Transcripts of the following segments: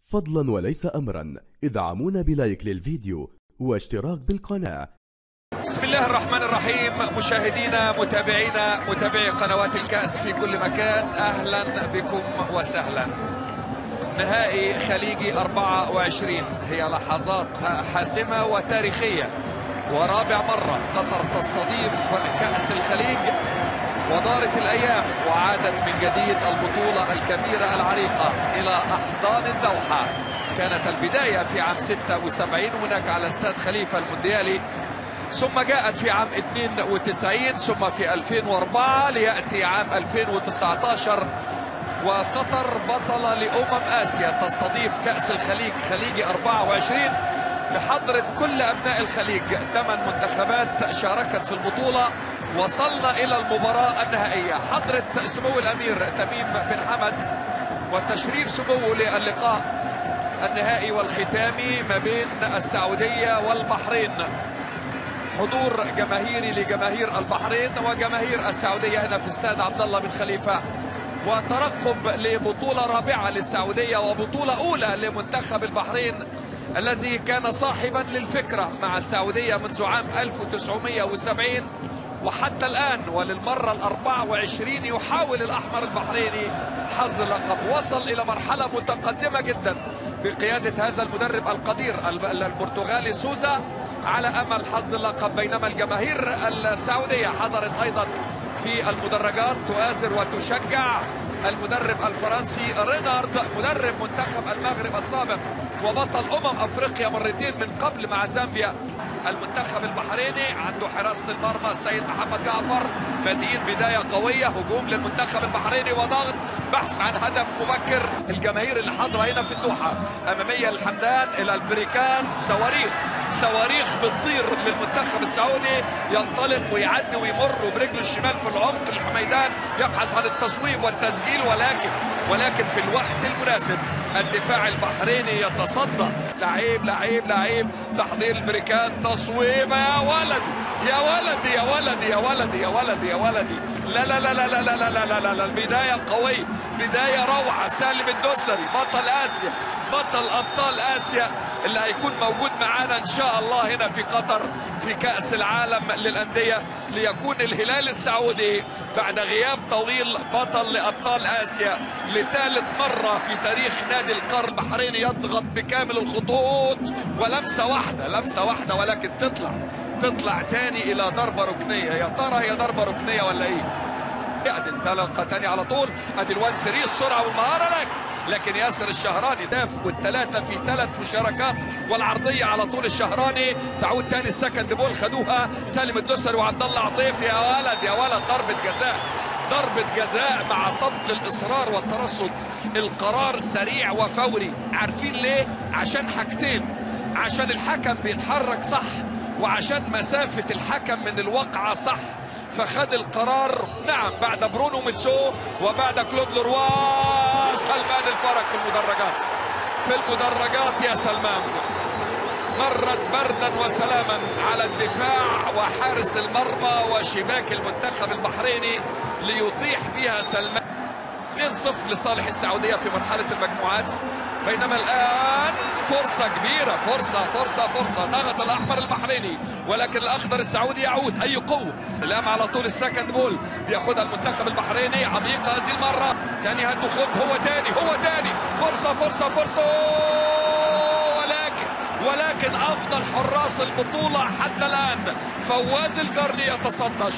فضلا وليس أمرا ادعمونا بلايك للفيديو واشتراك بالقناة. بسم الله الرحمن الرحيم. مشاهدينا متابعي قنوات الكأس في كل مكان، أهلا بكم وسهلا. نهائي خليجي 24 هي لحظات حاسمة وتاريخية، ورابع مرة قطر تستضيف كأس الخليج، ودارت الأيام وعادت من جديد البطولة الكبيرة العريقة إلى أحضان الدوحة. كانت البداية في عام 76 هناك على استاد خليفة المونديالي، ثم جاءت في عام 92، ثم في 2004، ليأتي عام 2019 وقطر بطلة لأمم آسيا تستضيف كأس الخليج خليجي 24 بحضرة كل أبناء الخليج. 8 منتخبات شاركت في البطولة. وصلنا إلى المباراة النهائية، حضرة سمو الأمير تميم بن حمد وتشريف سموه للقاء النهائي والختامي ما بين السعودية والبحرين. حضور جماهيري لجماهير البحرين وجماهير السعودية هنا في استاد عبد الله بن خليفة، وترقب لبطولة رابعة للسعودية وبطولة أولى لمنتخب البحرين الذي كان صاحبا للفكرة مع السعودية منذ عام 1970 وحتى الآن، وللمرة ال24 يحاول الأحمر البحريني حظ اللقب. وصل إلى مرحلة متقدمة جدا بقيادة هذا المدرب القدير البرتغالي سوزا على أمل حظ اللقب، بينما الجماهير السعودية حضرت أيضا في المدرجات تؤازر وتشجع المدرب الفرنسي رينارد، مدرب منتخب المغرب السابق وبطل أفريقيا مرتين من قبل مع زامبيا. المنتخب البحريني عنده حراسة المرمى السيد محمد جعفر، بادئين بداية قوية، هجوم للمنتخب البحريني وضغط، بحث عن هدف مبكر. الجماهير اللي حاضرة هنا في الدوحة أمامية الحمدان إلى البريكان، صواريخ بتطير للمنتخب السعودي، ينطلق ويعدي ويمر برجله الشمال في العمق الحميدان، يبحث عن التصويب والتسجيل، ولكن في الوقت المناسب الدفاع البحريني يتصدى. لعيب تحضير البريكان، تصويبه يا ولدي يا ولدي يا ولدي يا ولدي يا ولدي يا ولدي. لا لا لا لا لا لا لا لا لا لا، البداية قوية، بداية روعة. سالم الدوسري بطل آسيا، بطل أبطال آسيا اللي هيكون موجود معانا إن شاء الله هنا في قطر في كأس العالم للأندية، ليكون الهلال السعودي بعد غياب طويل بطل لأبطال آسيا لثالث مرة في تاريخ نادي القرن. البحريني يضغط بكامل الخطوط، ولمسة واحدة ولكن تطلع تاني إلى ضربة ركنية. يا ترى هي ضربة ركنية ولا إيه؟ ادي انطلقه تاني على طول، ادي الوان سري، السرعه والمهاره، لكن ياسر الشهراني داف، والثلاثه في 3 مشاركات، والعرضيه على طول الشهراني تعود تاني. السكند بول خدوها سالم الدوسري وعبد الله عطيف. يا ولد ضربة جزاء مع سبق الإصرار والترصد. القرار سريع وفوري. عارفين ليه؟ عشان حاجتين، عشان الحكم بيتحرك صح، وعشان مسافة الحكم من الوقعة صح. فخد القرار بعد برونو ميتسو وبعد كلود لوروا. سلمان الفرج في المدرجات يا سلمان. مرت بردا وسلاما على الدفاع وحارس المرمى وشباك المنتخب البحريني ليطيح بها سلمان. 2-0 لصالح السعودية في مرحلة المجموعات، بينما الآن فرصة كبيرة، فرصة ضغط الأحمر البحريني، ولكن الأخضر السعودي يعود. أي قوة الآن على طول. السكند بول بياخدها المنتخب البحريني، عميقة هذه المرة، تاني هتخد، هو تاني فرصة، ولكن أفضل حراس البطولة حتى الآن فواز القرني يتصدى.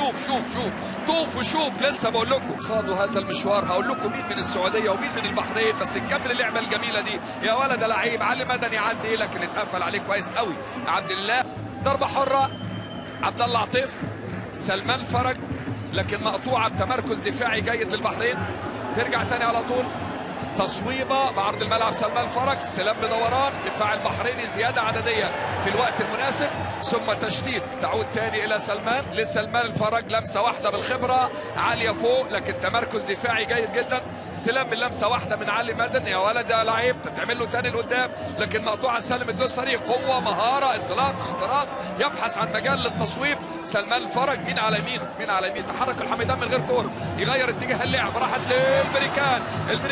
شوف لسه بقول لكم خاضوا هذا المشوار. هقول لكم مين من السعودية ومين من البحرين، بس نكمل اللعبة الجميلة دي. يا ولد لعيب علي مدني يعدي، لكن اتقفل عليه كويس قوي عبد الله. ضربة حرة عبد الله عطيف، سلمان فرج، لكن مقطوعة بتمركز دفاعي جيد للبحرين. ترجع تاني على طول، تصويبه بعرض الملعب سلمان فرج، استلام بدوران، دفاع البحريني زياده عدديه في الوقت المناسب، ثم تشتيت تعود تاني الى لسلمان الفرج. لمسه واحده بالخبره عاليه فوق، لكن تمركز دفاعي جيد جدا. استلام باللمسه واحده من علي مدن. يا ولد يا لعيب، تتعمل له تاني لقدام، لكن مقطوعه سالم الدوسري. قوه، مهاره، انطلاق، اختراق، يبحث عن مجال للتصويب سلمان الفرج. مين على يمين، تحرك الحميدان من غير كوره، يغير اتجاه اللعب، راحت للبريكان، الى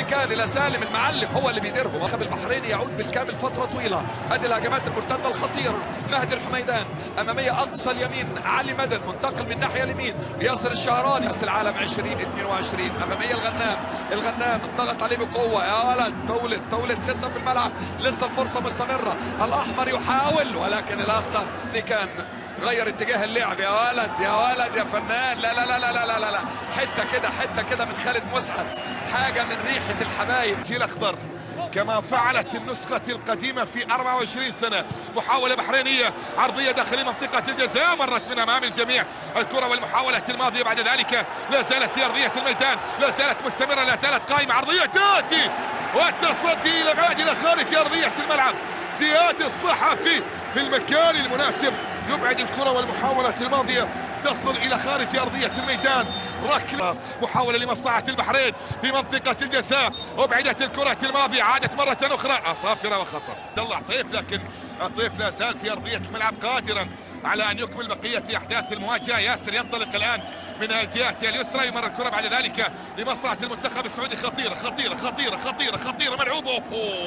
سالم المعلم هو اللي بيديرهم. المنتخب البحريني يعود بالكامل فتره طويله. ادي الهجمات المرتده الخطيره. مهدي الحميدان اماميه اقصى اليمين، علي مدد منتقل من الناحيه اليمين، ياسر الشهراني. كاس العالم 2022 اماميه الغنام انضغط عليه بقوه. يا ولد تولد لسه في الملعب، لسه الفرصه مستمره. الاحمر يحاول ولكن الاخضر كان غير اتجاه اللعب. يا ولد يا فنان. لا لا لا لا لا لا لا، حته كده من خالد مسعد، حاجه من ريحه الحبايب. جيل اخضر كما فعلت النسخة القديمة في 24 سنة. محاولة بحرينية عرضية داخل منطقة الجزاء، مرت من أمام الجميع الكرة، والمحاولة الماضية بعد ذلك لا زالت في أرضية الميدان، لا زالت مستمرة، لا زالت قائمة. عرضية تأتي والتصدي إلى بعد إلى خارج أرضية الملعب. زياد الصحفي في المكان المناسب يبعد الكرة، والمحاولة الماضية تصل إلى خارج أرضية الميدان. ركلة محاولة لمصلحة البحرين في منطقة الجزاء، أبعدت الكرة الماضية، عادت مرة أخرى صافرة وخطر. عبد الله عطيف، لكن عطيف لا زال في أرضية الملعب قادرا على أن يكمل بقية أحداث المواجهة. ياسر ينطلق الآن من الجهة اليسرى، يمر الكرة بعد ذلك لمصلحة المنتخب السعودي. خطيرة ملعوبة.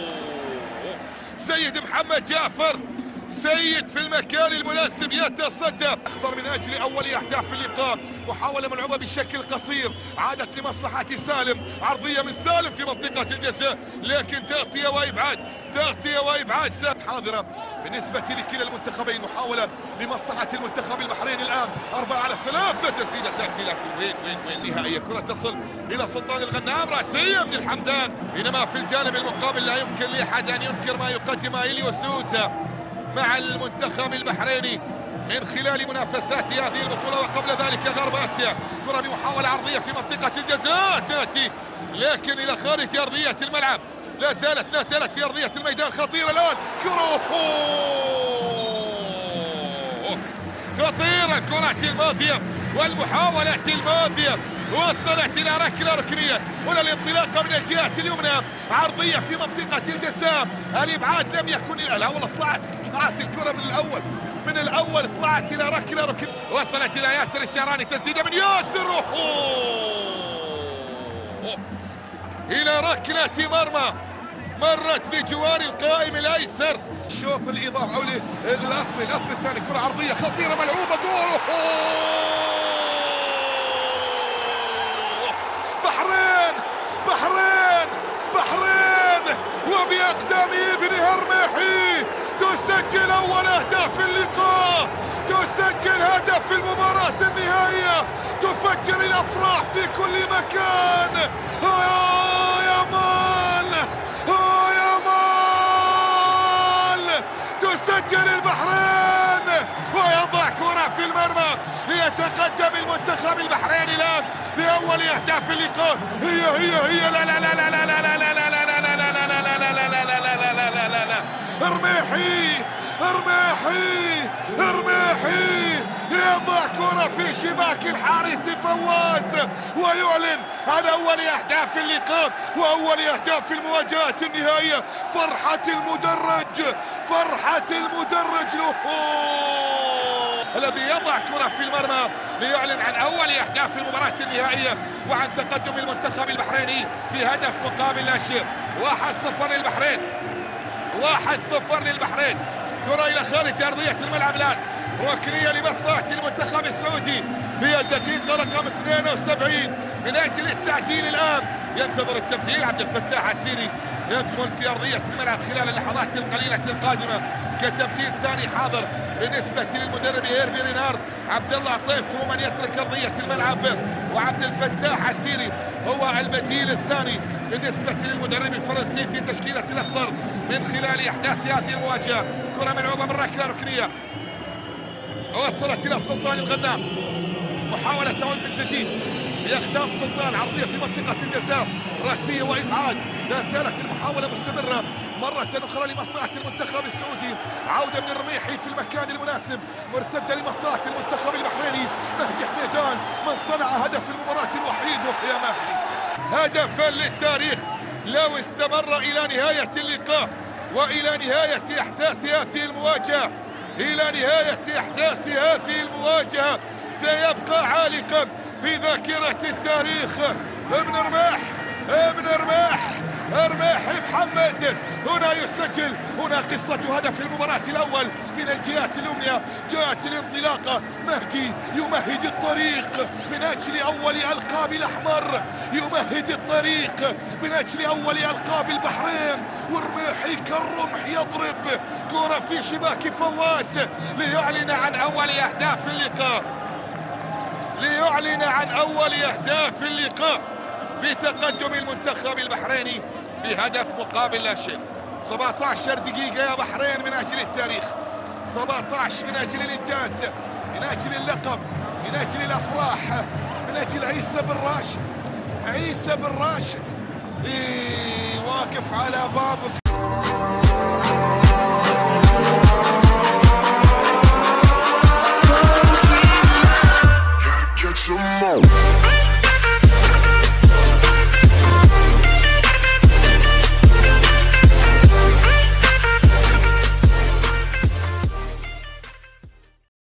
سيد محمد جعفر، سيد في المكان المناسب يتصدى. اخضر من اجل اول اهداف اللقاء. محاوله ملعوبه بشكل قصير، عادت لمصلحه سالم، عرضيه من سالم في منطقه الجزاء، لكن تغطيه وابعاد حاضره بالنسبه لكلا المنتخبين. محاوله لمصلحه المنتخب البحريني الان 4-3، تسديده تاتي، لكن وين نهائيه. كره تصل الى سلطان الغنام، راسيه من الحمدان، بينما في الجانب المقابل لا يمكن لاحد ان ينكر ما يقدمه إليو سوسة مع المنتخب البحريني من خلال منافسات هذه البطولة، وقبل ذلك غرب آسيا. كرة بمحاولة عرضية في منطقة الجزاء تأتي لكن إلى خارج أرضية الملعب. لا زالت في أرضية الميدان. خطيرة الآن كرة، خطيرة الكرة الماضية والمحاولة الماضية وصلت إلى ركلة ركنية. هنا الانطلاقة من الجهة اليمنى، عرضية في منطقة الجزاء، الإبعاد لم يكن لا والله طلعت الكرة من الأول طلعت إلى ركلة ركنية، وصلت إلى ياسر الشهراني، تسديدة من ياسر إلى ركلة مرمى، مرت بجوار القائم الأيسر. الشوط الإضافي أو الأصل الثاني، كرة عرضية خطيرة ملعوبة، جول. بحرين وبأقدام ابن هرميحي تسجل أول أهداف اللقاء، تسجل هدف المباراة النهائية، تفجر الأفراح في كل مكان. يا مال تسجل البحرين ويضع كرة في المرمى ليتقدم المنتخب البحريني الآن بأول أهداف اللقاء. هي لا لا لا لا لا لا لا لا لا لا لا لا رميحي يضع كرة في شباك الحارس فواز، ويعلن عن أول أهداف اللقاء وأول أهداف المواجهات النهائية. فرحة المدرج له الذي يضع كرة في المرمى ليعلن عن أول أهداف المباراة النهائية وعن تقدم المنتخب البحريني بهدف مقابل لا شيء. 1-0 للبحرين، 1-0 للبحرين. كرة إلى خارج أرضية الملعب الآن، ركنية لمصلحة المنتخب السعودي في الدقيقة رقم 72 من أجل التعديل. الآن ينتظر التبديل عبد الفتاح عسيري، يدخل في أرضية الملعب خلال اللحظات القليلة القادمة كتبديل ثاني حاضر بالنسبة للمدرب هيرفي رينارد. عبد الله عطيف هو من يترك أرضية الملعب، وعبد الفتاح عسيري هو البديل الثاني بالنسبة للمدرب الفرنسي في تشكيلة الأخضر من خلال أحداث هذه المواجهة. كرة ملعوبة من ركلة ركنية وصلت إلى سلطان الغنام، محاولة تعود من جديد بأقدام سلطان، عرضية في منطقة الجزاء، راسية وإبعاد. لا زالت المحاولة مستمرة مرة أخرى لمصلحة المنتخب السعودي. عودة من الرميحي في المكان المناسب، مرتدة لمصلحة المنتخب البحريني. مهدي حميدان من صنع هدف المباراة الوحيد، يا مهدي هدفا للتاريخ لو استمر إلى نهاية اللقاء وإلى نهاية أحداث هذه المواجهة. سيبقى عالقا في ذاكرة التاريخ. ابن رماح رميحي محمد هنا يسجل. هنا قصة هدف المباراة الأول من الجهات اليمنى، جهة الانطلاقة. مهدي يمهد الطريق من أجل أول ألقاب الأحمر، يمهد الطريق من أجل أول ألقاب البحرين. ورميحي كالرمح يضرب كرة في شباك فواز ليعلن عن أول أهداف اللقاء، ليعلن عن أول أهداف اللقاء بتقدم المنتخب البحريني بهدف مقابل لا شيء. 17 دقيقة يا بحرين من أجل التاريخ، 17 من أجل الإنجاز، من أجل اللقب، من أجل الأفراح، من أجل عيسى بن راشد. عيسى بن راشد واقف على بابك.